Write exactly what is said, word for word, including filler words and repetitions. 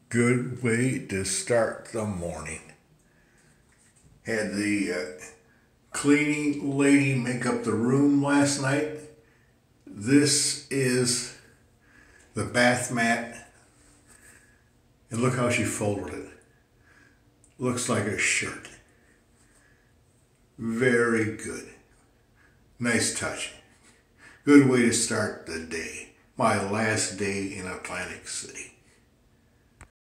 Good way to start the morning. Had the uh, cleaning lady make up the room last night. This is the bath mat. And look how she folded it. Looks like a shirt. Very good. Nice touch. Good way to start the day. My last day in Atlantic City.